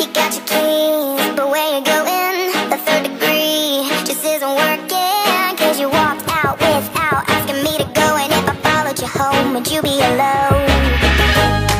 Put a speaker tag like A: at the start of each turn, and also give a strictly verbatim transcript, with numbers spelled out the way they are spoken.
A: You got your keys, but where you going? The third degree just isn't working. Cause you walked out without asking me to go. And if I followed you home, would you be alone?